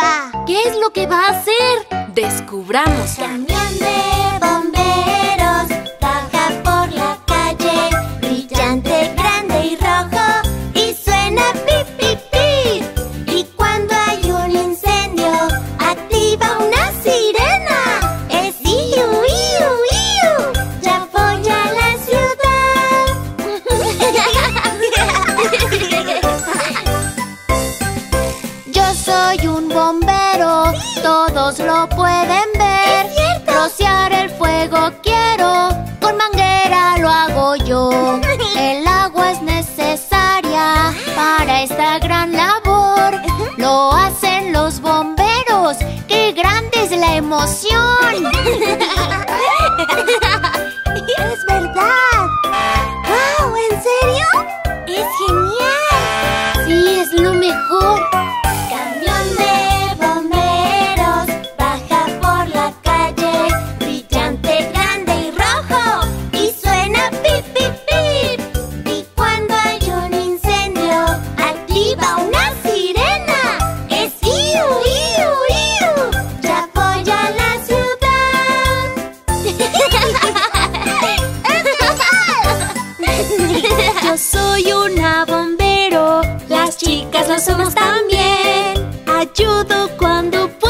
papá. ¿Qué es lo que va a hacer? Descubramos. Camión de bomberos baja por la calle, brillante, grande y rojo, y suena pip, pip, pip. Y cuando hay un incendio, activa una sirena. Es iu, iu, iu, ya voy a la ciudad. Yo soy un bombero, todos lo pueden ver. Rociar el fuego quiero, con manguera lo hago yo. El agua es necesaria para esta gran labor. Lo hacen los bomberos, ¡qué grande es la emoción! ¡Es verdad! ¡Wow! ¿En serio? ¡Es genial! Sí, es lo mejor. Camión de bomberos baja por la calle, brillante, grande y rojo, y suena pip, pip, pip. Y cuando hay un incendio, activa una sirena. Es iu, iu, iu, ya voy a la ciudad. Yo soy una bombero, las chicas lo somos también. Ayudo cuando puedo.